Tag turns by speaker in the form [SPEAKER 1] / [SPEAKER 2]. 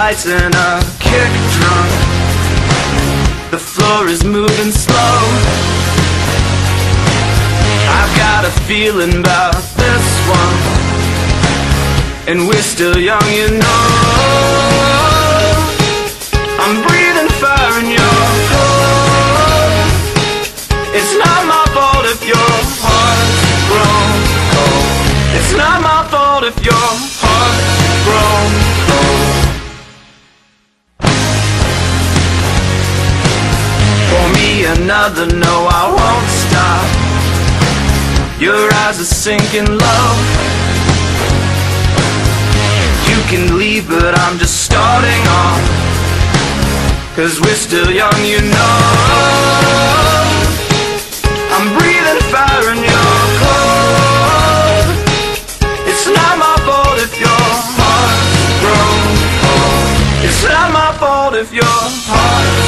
[SPEAKER 1] lights and a kick drum. The floor is moving slow. I've got a feeling about this one, and we're still young, you know. I'm breathing fire in your cold. It's not my fault if your heart's grown cold. It's not my fault if your heart's grown cold. Pour me another, no, I won't stop. Your eyes are sinking low. You can leave, but I'm just starting off, 'cause we're still young, you know. I'm breathing fire in your cold. It's not my fault if your heart's grown cold. It's not my fault if your heart